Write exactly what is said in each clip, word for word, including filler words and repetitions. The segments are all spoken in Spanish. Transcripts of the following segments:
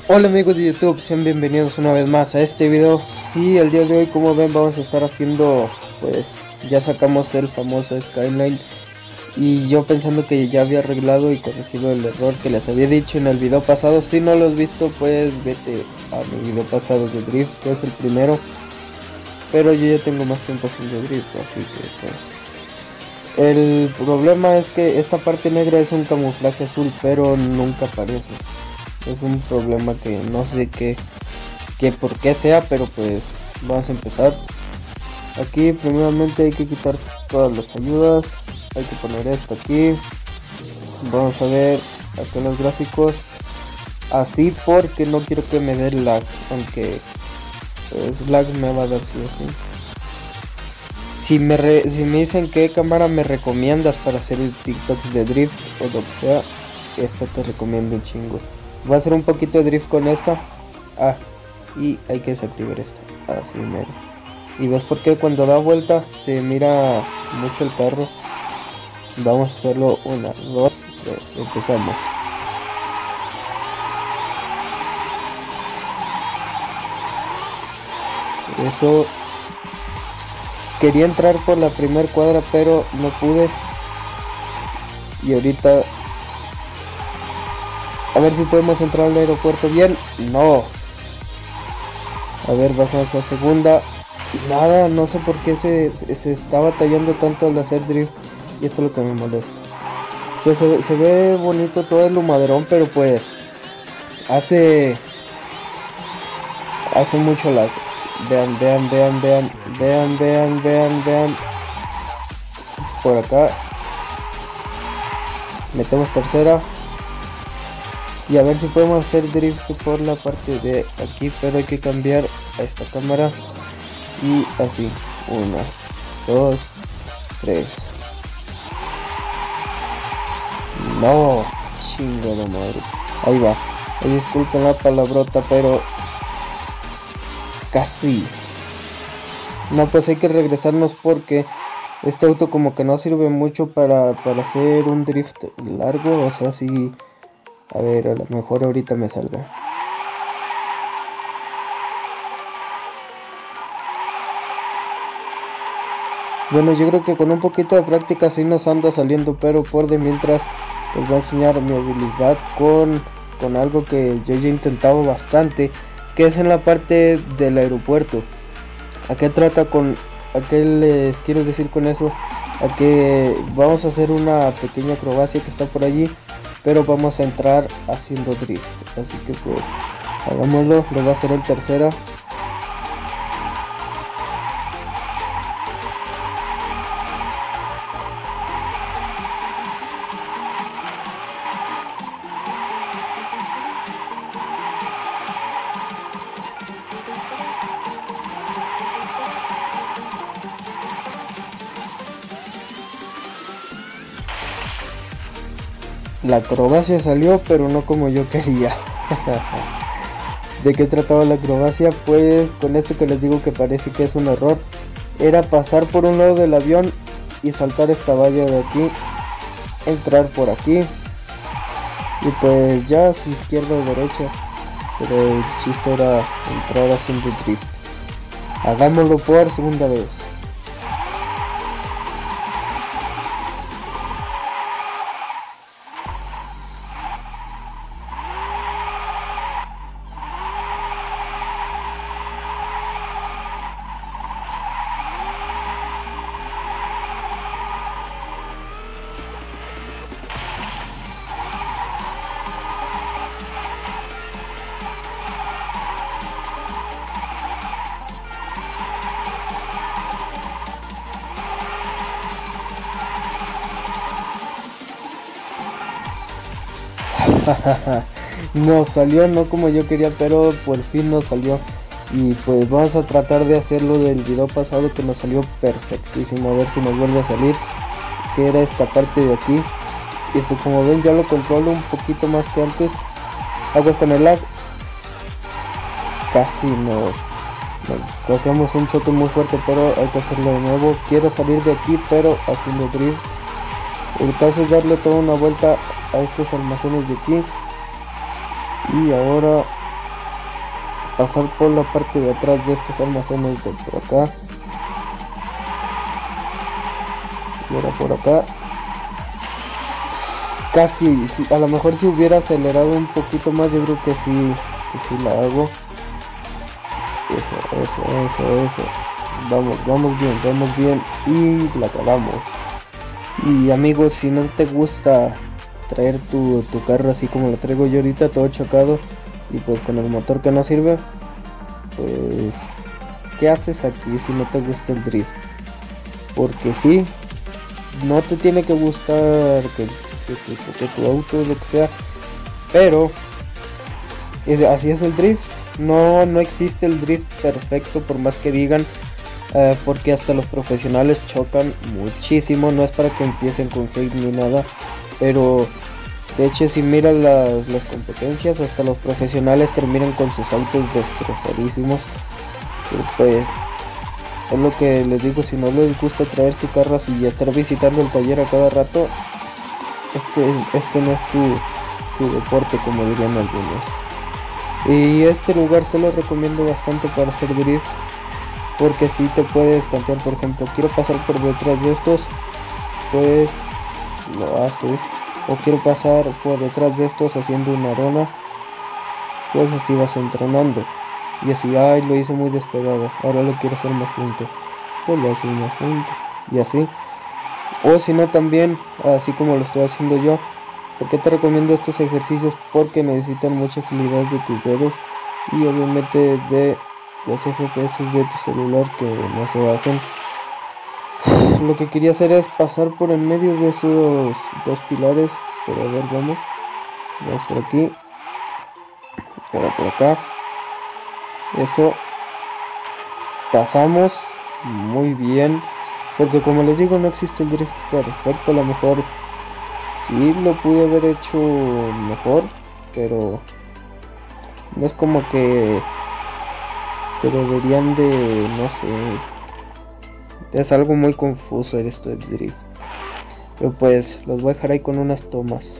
Hola amigos de YouTube, sean bienvenidos una vez más a este video. Y el día de hoy, como ven, vamos a estar haciendo, pues ya sacamos el famoso Skyline. Y yo pensando que ya había arreglado y corregido el error que les había dicho en el video pasado. Si no lo has visto, pues vete a mi video pasado de Drift, que es el primero. Pero yo ya tengo más tiempo haciendo Drift, así que pues... El problema es que esta parte negra es un camuflaje azul, pero nunca aparece. Es un problema que no sé qué, qué por qué sea, pero pues vamos a empezar. Aquí primeramente hay que quitar todas las ayudas, hay que poner esto aquí. Vamos a ver acá los gráficos, así porque no quiero que me dé lag, aunque pues, lag me va a dar sí o sí. Si me, re, si me dicen qué cámara me recomiendas para hacer el TikTok de drift o lo que sea, esta te recomiendo un chingo. Voy a hacer un poquito de drift con esta. Ah, y hay que desactivar esta. Así mero. Y ves por qué cuando da vuelta se mira mucho el carro. Vamos a hacerlo una, dos, tres. Empezamos. Eso. Quería entrar por la primer cuadra, pero no pude. Y ahorita... A ver si podemos entrar al aeropuerto bien. No. A ver, bajamos a segunda. Nada, no sé por qué se, se está batallando tanto al hacer drift. Y esto es lo que me molesta. O sea, se, se ve bonito todo el humaderón, pero pues... Hace... Hace mucho lag. Vean, vean, vean, vean. Vean, vean, vean, vean. Por acá. Metemos tercera. Y a ver si podemos hacer drift por la parte de aquí, pero hay que cambiar a esta cámara. Y así, una, dos, tres. No, chingada madre. Ahí va. Ay, disculpen la palabrota, pero casi. No, pues hay que regresarnos porque este auto como que no sirve mucho para, para hacer un drift largo. O sea, si... A ver, a lo mejor ahorita me salga. Bueno, yo creo que con un poquito de práctica sí nos anda saliendo, pero por de mientras les voy a enseñar mi habilidad con, con algo que yo ya he intentado bastante, que es en la parte del aeropuerto. ¿A qué trata con... a qué les quiero decir con eso? A que vamos a hacer una pequeña acrobacia que está por allí, pero vamos a entrar haciendo drift, así que pues hagámoslo. Lo voy a hacer en tercera. La acrobacia salió, pero no como yo quería. ¿De qué trataba la acrobacia? Pues con esto que les digo que parece que es un error. Era pasar por un lado del avión y saltar esta valla de aquí. Entrar por aquí. Y pues ya, si izquierda o derecha. Pero el chiste era entrar haciendo drift. Hagámoslo por segunda vez. No salió, no como yo quería, pero por fin nos salió. Y pues vamos a tratar de hacerlo del video pasado, que nos salió perfectísimo. A ver si nos vuelve a salir, que era esta parte de aquí. Y pues como ven ya lo controlo un poquito más que antes. Aguas con el lag. Casi nos, nos hacemos un choque muy fuerte, pero hay que hacerlo de nuevo. Quiero salir de aquí, pero haciendo drift. El caso es darle toda una vuelta a estos almacenes de aquí. Y ahora pasar por la parte de atrás de estos almacenes de por acá. Y ahora por acá. Casi, si, a lo mejor si hubiera acelerado un poquito más, yo creo que sí, que sí la hago. Eso, eso, eso, eso. Vamos, vamos bien, vamos bien. Y la acabamos. Y amigos, si no te gusta traer tu, tu carro así como lo traigo yo ahorita, todo chocado y pues con el motor que no sirve, pues ¿qué haces aquí si no te gusta el drift? Porque sí, no te tiene que gustar que, que, que, que tu auto, lo que sea, pero es, así es el drift. No, no existe el drift perfecto, por más que digan, uh, porque hasta los profesionales chocan muchísimo. No es para que empiecen con hate ni nada, pero de hecho si miras las, las competencias, hasta los profesionales terminan con sus autos destrozadísimos. Pero pues es lo que les digo, si no les gusta traer su carro así y estar visitando el taller a cada rato, este, este no es tu, tu deporte, como dirían algunos. Y este lugar se lo recomiendo bastante para hacer drift, porque si te puedes tantear. Por ejemplo, quiero pasar por detrás de estos, pues lo haces. O quiero pasar por detrás de estos haciendo una arona, pues así vas entrenando. Y así, ay, lo hice muy despegado, ahora lo quiero hacer más junto, pues lo haces más junto. Y así. O si no, también así como lo estoy haciendo yo. ¿Por qué te recomiendo estos ejercicios? Porque necesitan mucha agilidad de tus dedos y obviamente de los F P S de tu celular, que no se bajen. Lo que quería hacer es pasar por en medio de esos dos pilares, pero a ver, vamos. Vamos por aquí, ahora por acá. Eso. Pasamos muy bien, porque como les digo, no existe el drift perfecto. A lo mejor sí lo pude haber hecho mejor, pero no es como que, que deberían de, no sé, es algo muy confuso esto del drift. Pero pues los voy a dejar ahí con unas tomas.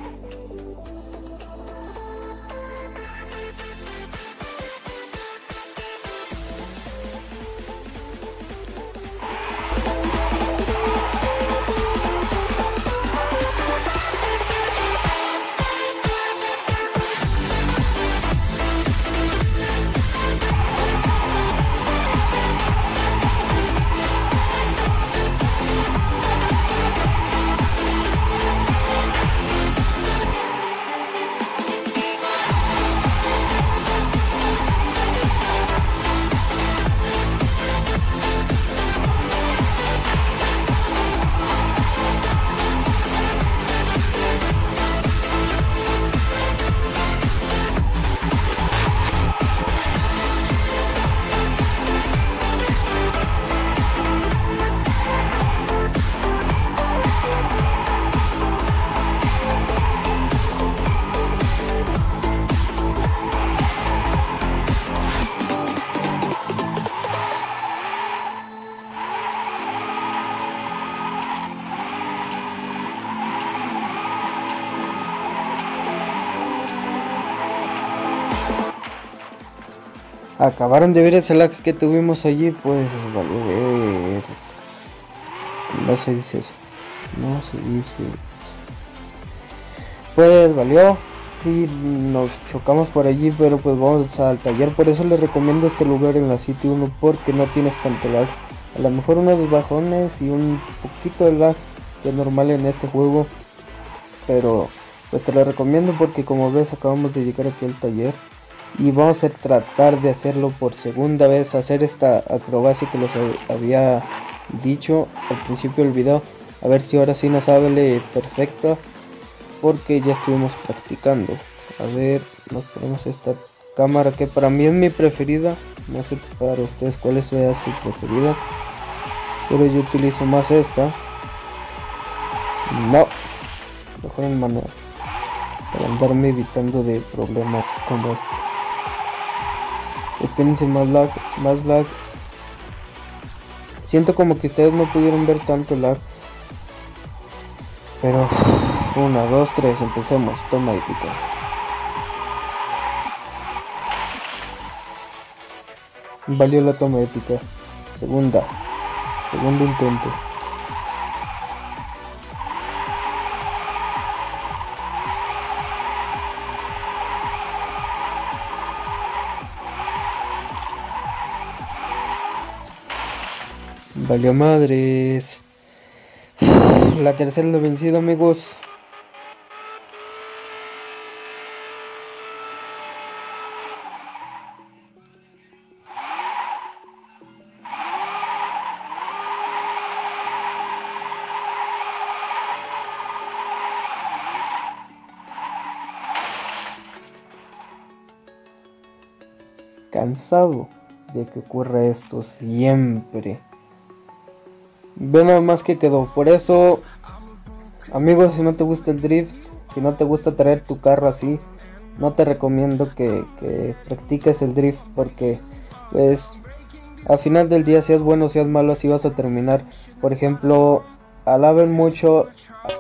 Acabaron de ver ese lag que tuvimos allí, pues valió ver. No se dice eso. No se dice. Pues valió. Y nos chocamos por allí, pero pues vamos al taller. Por eso les recomiendo este lugar en la City uno, porque no tienes tanto lag. A lo mejor unos bajones y un poquito de lag, que es normal en este juego. Pero pues te lo recomiendo porque, como ves, acabamos de llegar aquí al taller. Y vamos a tratar de hacerlo por segunda vez, hacer esta acrobacia que les había dicho al principio del video. A ver si ahora sí nos sale perfecto, porque ya estuvimos practicando. A ver, nos ponemos esta cámara que para mí es mi preferida. No sé para ustedes cuál sea su preferida, pero yo utilizo más esta. No, mejor el manual, para andarme evitando de problemas como este. Espérense, más lag, más lag. Siento como que ustedes no pudieron ver tanto lag. Pero una, dos, tres, empecemos. Toma y pica. Valió la toma épica. Segunda. Segundo intento. Valió madres. La tercera lo vencido, amigos. Cansado de que ocurra esto siempre. Ve nada más que quedó. Por eso, amigos, si no te gusta el drift, si no te gusta traer tu carro así, no te recomiendo que, que practiques el drift, porque pues al final del día, seas bueno o seas malo, así vas a terminar. Por ejemplo, alaben mucho